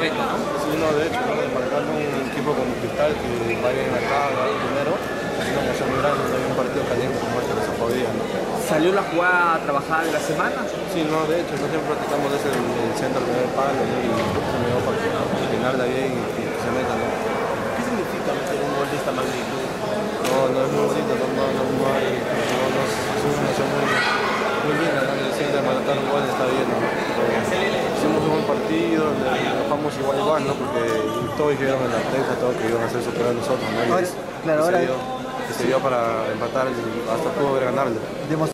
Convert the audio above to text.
respeto, ¿no? Sí, no, de hecho, ¿no? Marcando un equipo como Cristal que va bien acá, va primero, es una emoción muy grande, no hay un partido caliente como este que se podía, ¿no? ¿Salió la jugada trabajada de la semana? Sí, no, de hecho, nosotros siempre practicamos desde el centro del primer palo, ¿no? Y se me dio para finarla bien y que se meta, ¿no? ¿Qué significa meter un gol de esta magnitud? No, no es muy bonito, es una emoción muy linda, ¿no? Siempre matar un gol está bien, ¿no? Hicimos un buen partido, lo jugamos igual, ¿no? Porque todos dijeron en la prensa, todos que iban a ser superior a nosotros, ¿no? Ahora, claro, ahora se dio para empatar y hasta pudo haber ganarle.